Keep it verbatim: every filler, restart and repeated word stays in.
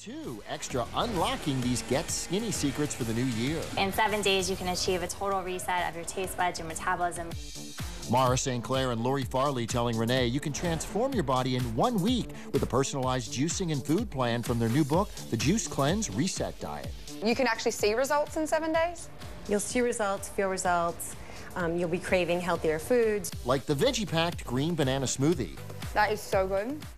two, extra unlocking these Get Skinny secrets for the new year. In seven days, you can achieve a total reset of your taste buds, your metabolism. Marra Clair and Lori Farley telling Renee you can transform your body in one week with a personalized juicing and food plan from their new book, The Juice Cleanse Reset Diet. You can actually see results in seven days? You'll see results, feel results. Um, you'll be craving healthier foods. Like the veggie-packed green banana smoothie. That is so good.